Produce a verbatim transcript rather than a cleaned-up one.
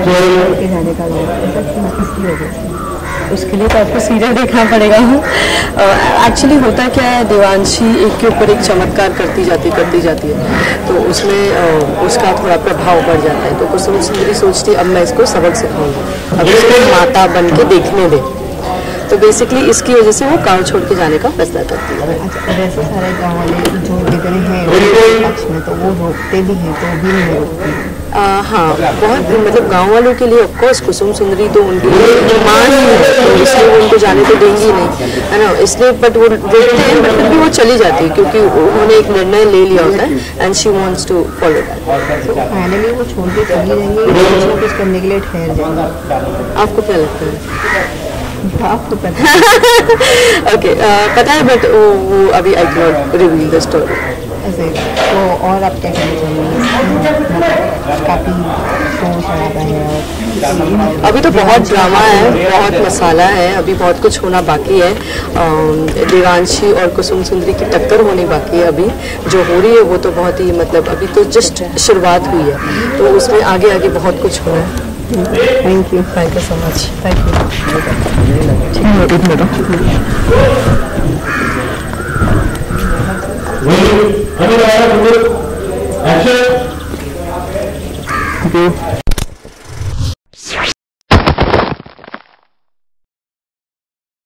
के जाने का इसलिए हो उसके लिए तो आपको सीरियल देखना पड़ेगा। एक्चुअली uh, होता क्या है, देवांशी एक के ऊपर एक चमत्कार करती जाती करती जाती है, तो उसमें uh, उसका थोड़ा प्रभाव बढ़ जाता है। तो कुसुम सुंदरी सोचती अब मैं इसको सबक सिखाऊंगी, अब इसको माता बन के देखने दे। तो बेसिकली इसकी वजह से वो गाँव छोड़ के जाने का फैसला करती है। अच्छा, वैसे सारे गाँव वाले जो बिगड़े हैं पक्ष में तो वो रोकते भी हैं, तो भी नहीं रोकते। हाँ, बहुत मतलब गांव वालों के लिए ऑफकोर्स कुसुम सुंदरी तो उनकी मान ही है, तो इसलिए वो उनको जाने तो देंगी नहीं, है ना। इसलिए बट वो रोकते हैं, बट फिर भी वो चली जाती है क्योंकि उन्होंने एक निर्णय ले लिया होता है and she wants to follow that. Finally वो छोड़ के चली जाएंगी, कुछ ना कुछ करने के लिए ठहर जाएंगे। आपको क्या लगता है? आपको पता ओके, पता है, बट वो, वो अभी I can not reveal the story. ऐसे तो और आप क्या कहना चाहेंगे? काफ़ी शोर शराबा है, अभी तो बहुत ड्रामा है, बहुत मसाला है, अभी बहुत कुछ होना बाकी है। देवांशी और कुसुम सुंदरी की टक्कर होनी बाकी है, अभी जो हो रही है वो तो बहुत ही मतलब अभी तो जस्ट शुरुआत हुई है, तो उसमें आगे आगे बहुत कुछ होना है। Thank you thank you so much. Thank you.